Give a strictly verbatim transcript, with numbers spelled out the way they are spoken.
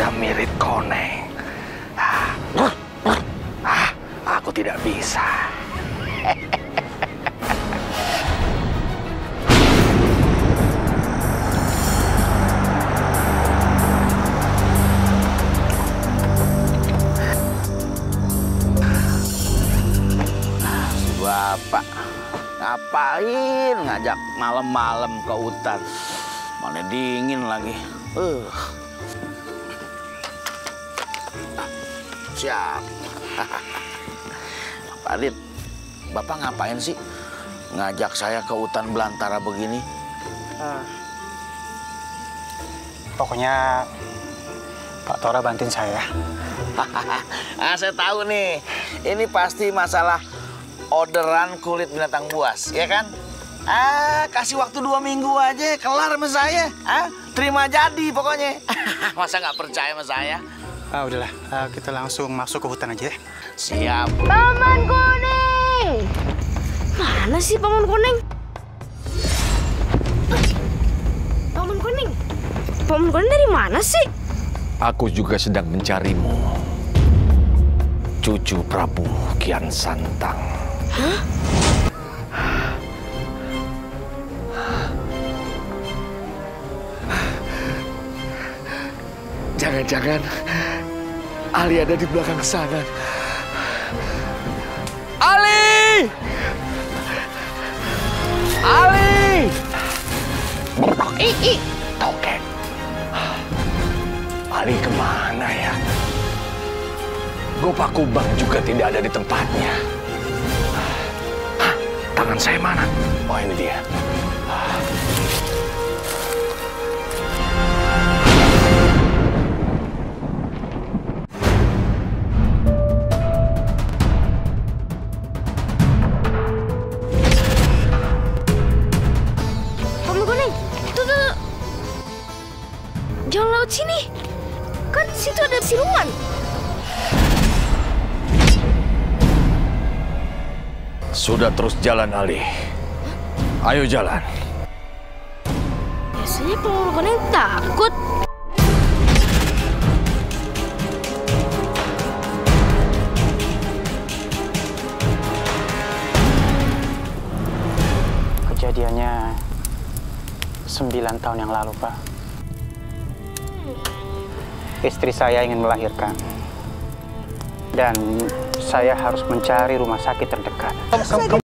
sudah mirip koneng. Ah, ah, aku tidak bisa. Bapak ngapain ngajak malam-malam ke hutan? Mana dingin lagi. Uh. Siap. Pak Adit, Bapak ngapain sih ngajak saya ke hutan belantara begini? Uh, pokoknya Pak Tora bantuin saya. Ah, saya tahu nih, ini pasti masalah orderan kulit binatang buas, ya kan? Ah, kasih waktu dua minggu aja, kelar sama saya. Ah, terima jadi pokoknya. Masa nggak percaya sama saya? Ah, udahlah, uh, kita langsung masuk ke hutan aja. Siap. Paman Kuning! Mana sih Paman Kuning? Paman Kuning? Paman Kuning dari mana sih? Aku juga sedang mencarimu, cucu Prabu Kian Santang. Hah? Jangan-jangan Ali ada di belakang sana. Ali! Ali! Ih, tokek. Ali kemana ya? Gopa Kubang juga tidak ada di tempatnya. Hah, tangan saya mana? Oh, ini dia. Paman Kuning, tuh, tuh, tuh. Jangan laut sini. Kan situ ada siluman. Sudah terus jalan, Ali. Ayo jalan. Biasanya Paman Kuning takut. Kejadiannya sembilan tahun yang lalu, Pak. Istri saya ingin melahirkan. Dan saya harus mencari rumah sakit terdekat. Kamu, kamu,